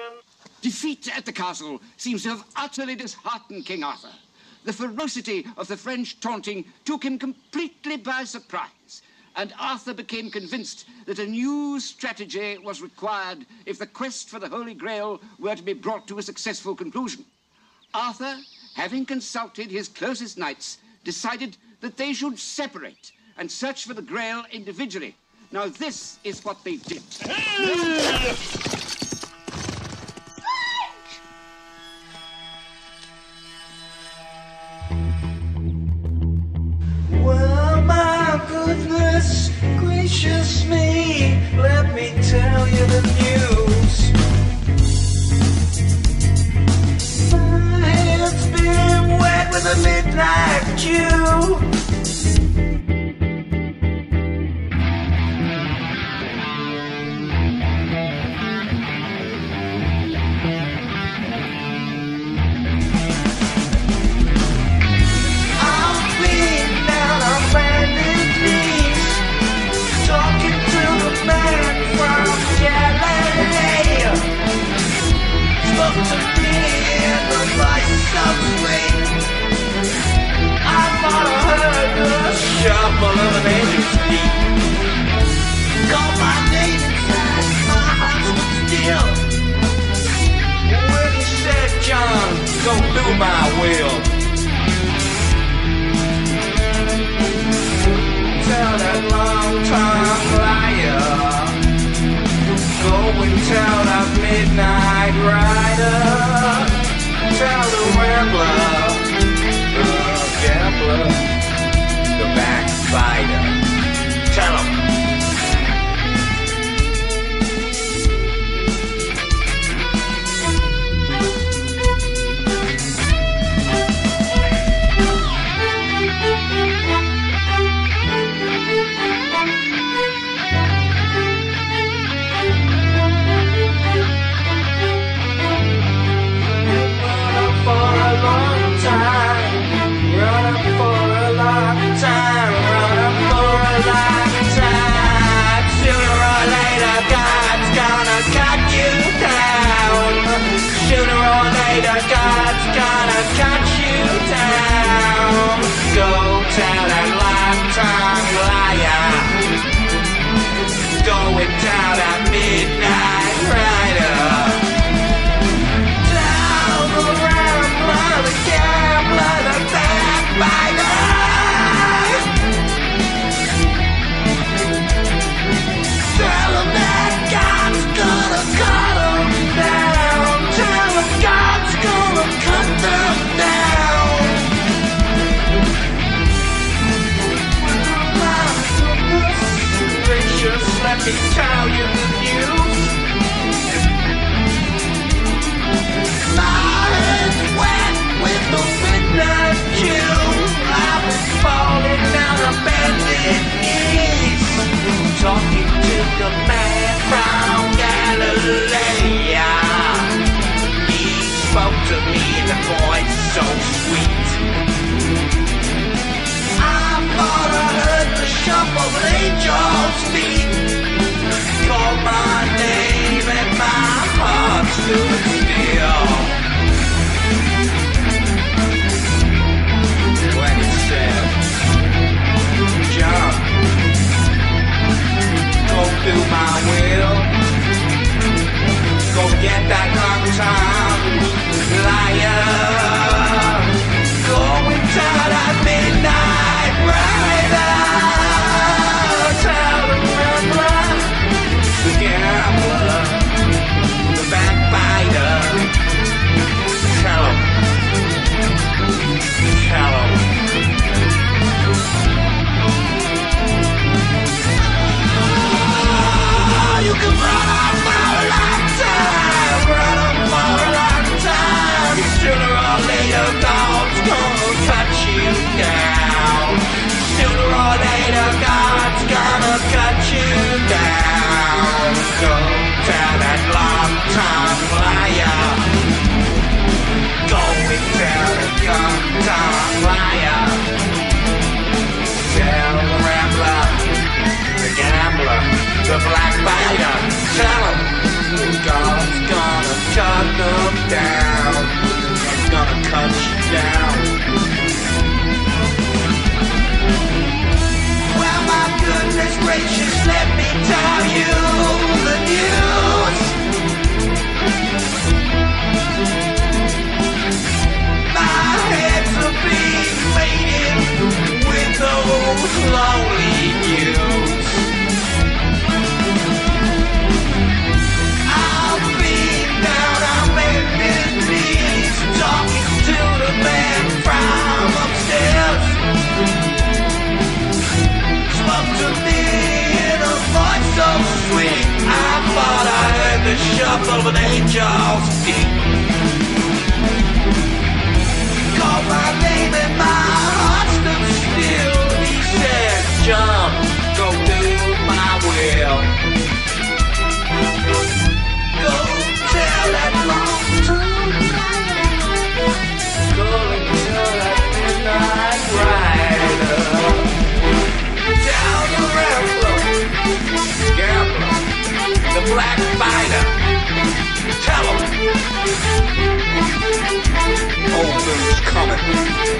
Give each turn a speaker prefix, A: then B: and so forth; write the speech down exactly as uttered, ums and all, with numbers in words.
A: Defeat at the castle seems to have utterly disheartened King Arthur. The ferocity of the French taunting took him completely by surprise, and Arthur became convinced that a new strategy was required if the quest for the Holy Grail were to be brought to a successful conclusion. Arthur, having consulted his closest knights, decided that they should separate and search for the Grail individually. Now this is what they did.
B: Well, my goodness gracious me, let me tell you the news. My head's been wet with a midnight dew. Shuffle of an angel's feet. Call my name inside, my heart stood still. And when he said, John, go do my will, tell that long-time liar, go and tell that midnight rider, tell the rambler, the gambler, the backbiter. Tell him. For a long time, run for a long time, run for a long time. Sooner or later, God's gonna cut you down. Sooner or later, God's gonna cut you down. Go tell that long-time liar. Go and tell that midnight rider. Tell the rambler, the gambler, the backbiter. Tell him that God's gonna cut them down. Tell him God's gonna cut them down. My goodness gracious, let me tell you the news. My head's wet with the midnight dew. I've been falling down on bended knees, talking to the man from Galilee. He spoke to me in a voice so sweet. I thought I heard the shuffle of angels' feet. Called my name and my heart stood still. When it said, John, go do my will. Go get that long-time liar. Go and tell that midnight rider. Tell the rambler, the gambler, the backbiter. Tell him. Tell him. You can run on for a long time, run on for a long time. Sooner or later, God's gonna cut you down. Sooner or later, God's gonna cut you down. Go tell that long-time liar. Go and tell that long-time liar. Tell the rambler, the gambler, the blackbiter. Tell him God's gonna cut down. I'm gonna cut you down. Well, my goodness gracious, let me tell you the news. My head's a being mated with those lonely news. I'll be down on bended knees, talking to the man from upstairs. Spoke to me in a voice so sweet, I thought I heard the shuffle of an angel's feet. Called my name and my heart stood still. He said, John, go do my will. Go tell that long-tongued go and tell that midnight rider. Tell the rambler, gambler, the black fighter. Tell him. Old things coming.